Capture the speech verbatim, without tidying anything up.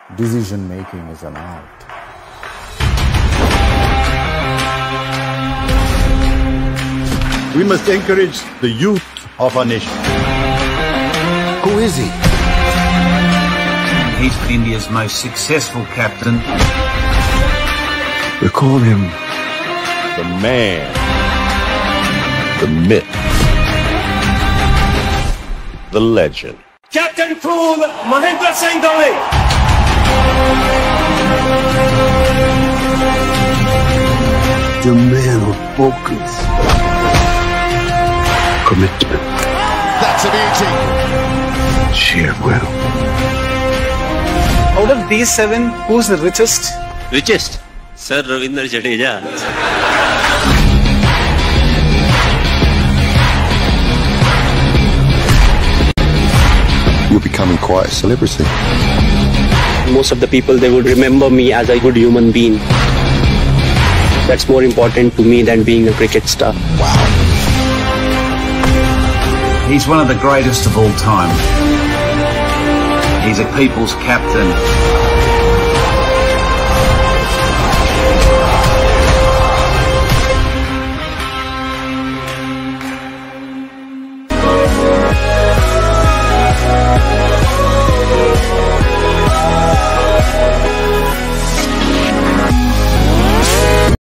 decision making is an art. We must encourage the youth of our nation. Who is he? He's India's most successful captain. We call him the man, the myth, the legend. Captain Cool, Mahendra Singh Dhoni. The man of focus, commitment. That's a beauty. Sheer will. Out of these seven, who's the richest? Richest? Sir Ravindra Jadeja. You're becoming quite a celebrity. Most of the people, they would remember me as a good human being. That's more important to me than being a cricket star. Wow. He's one of the greatest of all time. He's a people's captain.